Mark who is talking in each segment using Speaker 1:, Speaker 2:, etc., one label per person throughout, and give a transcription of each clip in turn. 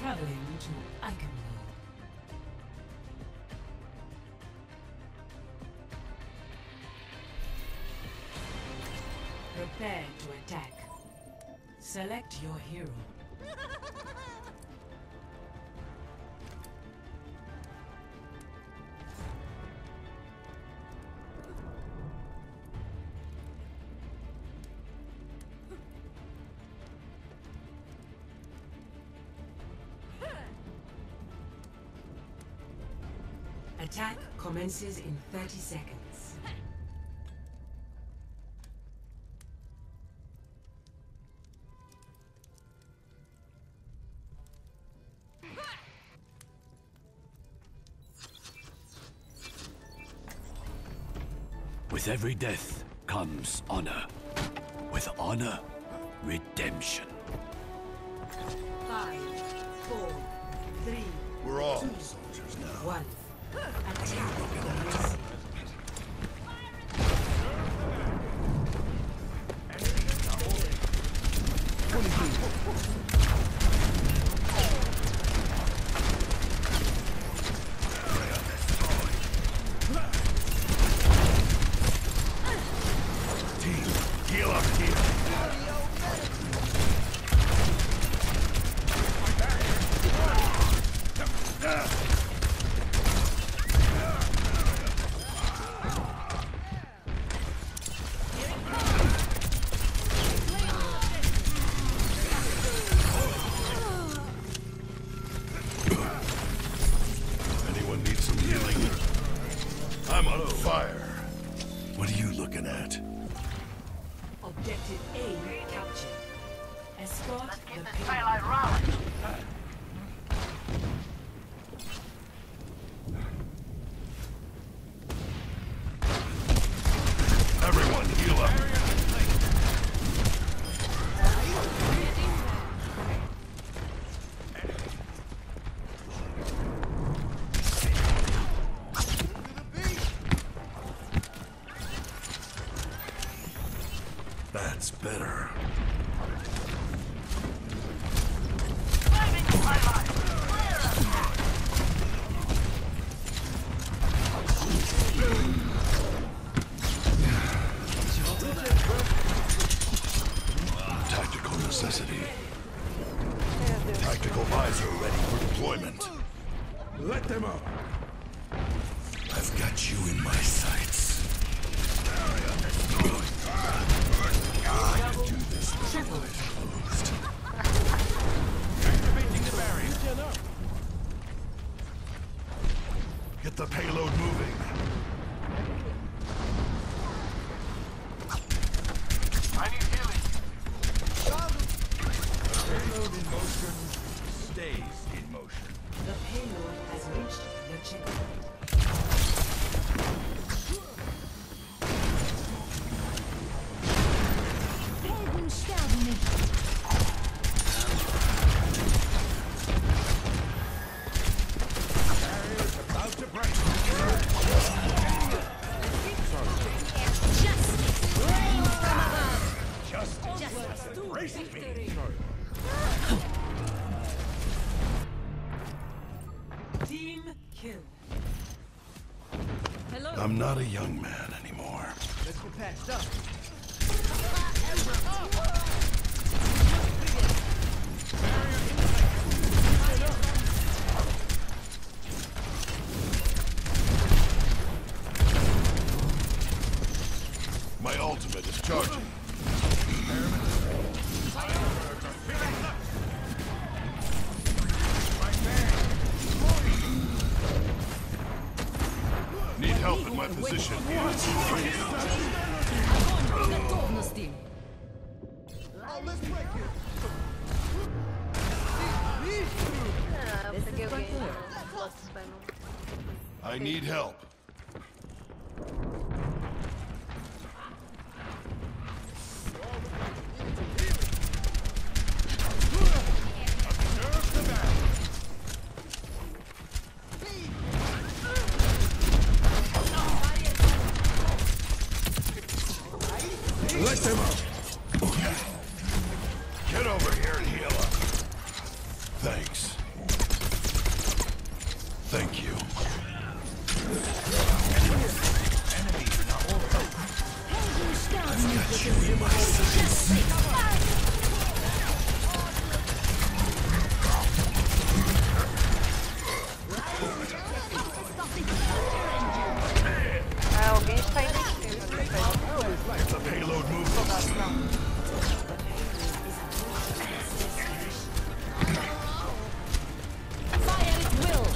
Speaker 1: Traveling to Iconville. Prepare to attack. Select your hero. Attack commences in 30 seconds.
Speaker 2: With every death comes honor. With honor, redemption.
Speaker 1: 5, 4, 3,
Speaker 3: We're all soldiers now.
Speaker 1: 1. Attack commences.
Speaker 3: Team, heal up here. Anyone need some healing? I'm on fire. What are you looking at?
Speaker 1: Objective A captured. Escort
Speaker 4: Let's keep
Speaker 1: the
Speaker 4: this
Speaker 1: payload.
Speaker 4: daylight rolling.
Speaker 3: Everyone heal up. That's better.
Speaker 4: Flaming daylight.
Speaker 3: Tactical necessity. Tactical visor ready for deployment. Let them up. I've got you in my sights. I can do this with my eyes closed. Activating the barrier. Get the payload moving.
Speaker 4: I need healing.
Speaker 3: Payload in motion stays in motion.
Speaker 1: The payload has reached the checkpoint.
Speaker 5: Helden sterben nicht.
Speaker 3: Barrier's about to break.
Speaker 5: Justice reigns from above.
Speaker 3: Justice embrace me.
Speaker 1: Team kill.
Speaker 3: I'm not a young man anymore. My ultimate is charging. Need help in my position.
Speaker 5: Готовности.
Speaker 6: Peguei alguém. Lost spam.
Speaker 3: I need help. Let them up. Get over here and heal up. Thanks. Thank you. I've got you in my sights.
Speaker 6: Ah, alguém está indo aqui.
Speaker 3: The payload moves.
Speaker 5: Fire at will.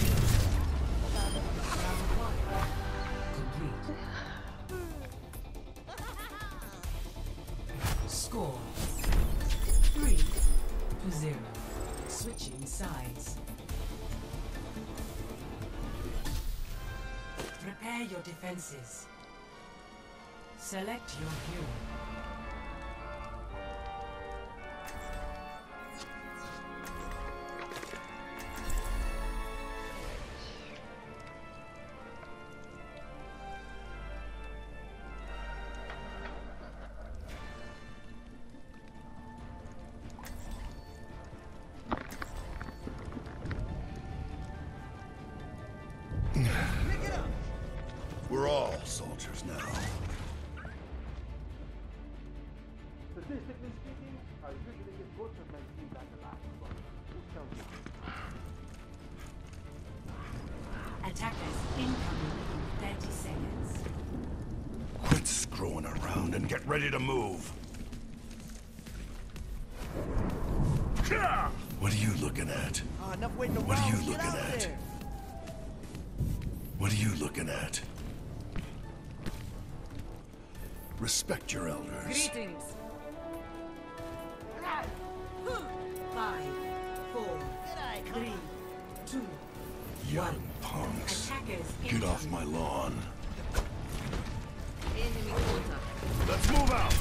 Speaker 1: Score 3-0. Switching sides. Prepare your defenses. Select your hero.
Speaker 3: We're all soldiers now.
Speaker 4: Statistically speaking, I usually get both of my teams at the last one. Who tells you?
Speaker 1: Attackers incoming in 30 seconds.
Speaker 3: Quit screwing around and get ready to move. What are you looking at? What are you looking at? What are you looking at? Respect your elders.
Speaker 5: Greetings.
Speaker 1: 5, 4, 3, 2.
Speaker 3: Young punks.
Speaker 1: Attackers
Speaker 3: Get off my lawn.
Speaker 5: Enemy contact.
Speaker 3: Let's move out.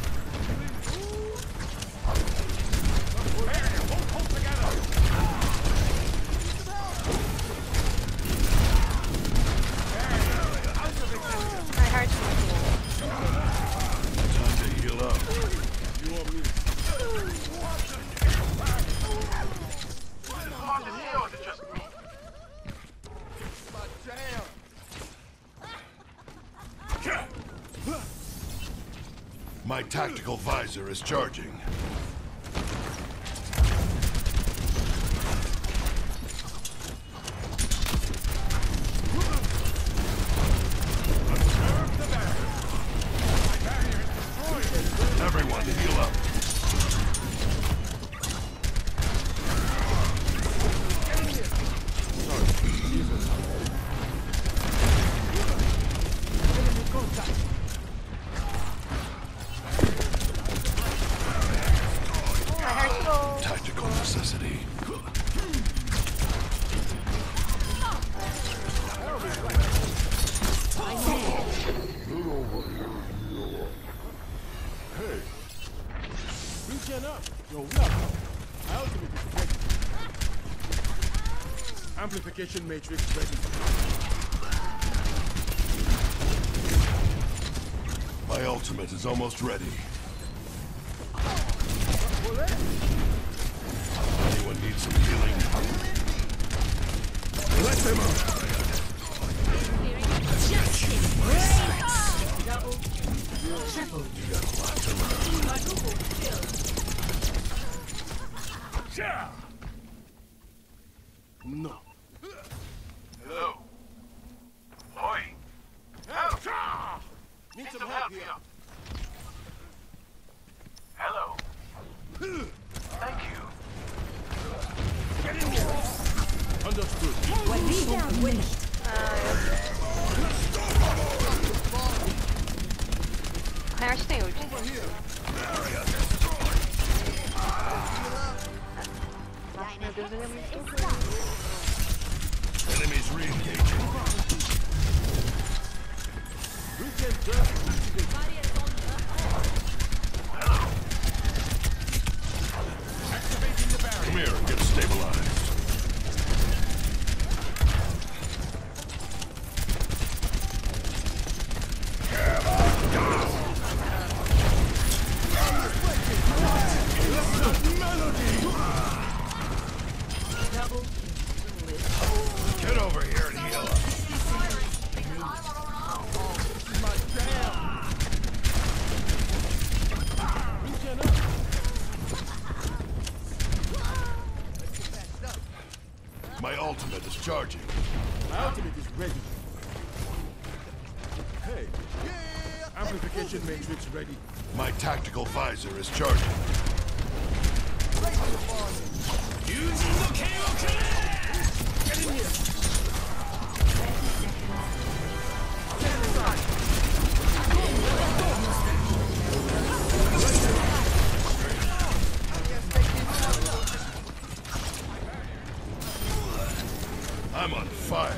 Speaker 6: My heart's full.
Speaker 3: Time to heal up.
Speaker 4: Hard to see, or is it just me?
Speaker 3: My tactical visor is charging. Everyone, heal up.
Speaker 6: My heart's full.
Speaker 3: Tactical necessity.
Speaker 7: Regen up. Yo, what up? My ultimate is ready. Amplification matrix ready.
Speaker 3: My ultimate is almost ready. Anyone need some healing? Let them out!
Speaker 1: Triple.
Speaker 3: You got a lot to learn.
Speaker 7: No.
Speaker 4: Hello. Oi. Help!
Speaker 7: Need
Speaker 4: Some help here. Hello. Thank you.
Speaker 7: Understood.
Speaker 5: Down with
Speaker 6: My heart's tem ult. Nossa, meu Deus, ele é muito...
Speaker 3: Enemies re-engaging.
Speaker 7: Regen just activated. Activating the barrier.
Speaker 3: Come here and get stabilized. Get My ultimate is charging.
Speaker 7: My ultimate is ready. Hey. Amplification matrix ready.
Speaker 3: My tactical visor is charging.
Speaker 7: Get in here.
Speaker 3: I'm on fire.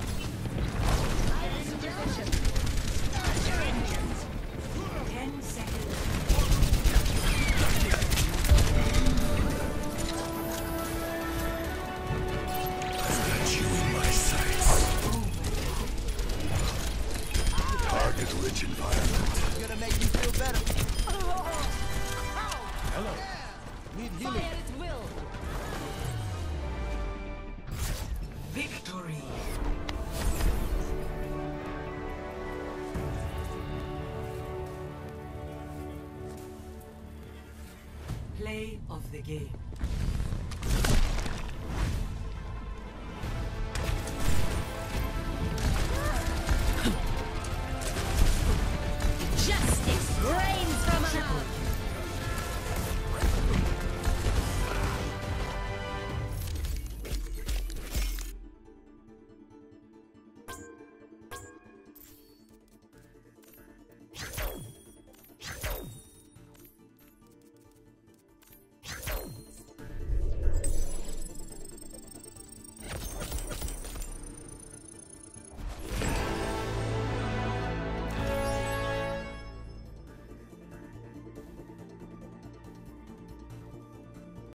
Speaker 1: 10 seconds.
Speaker 3: I've got you in my sights. Target-rich environment.
Speaker 8: Gonna make you feel better.
Speaker 7: Hello. Need healing.
Speaker 5: Fire at will.
Speaker 1: Victory. Play of the game.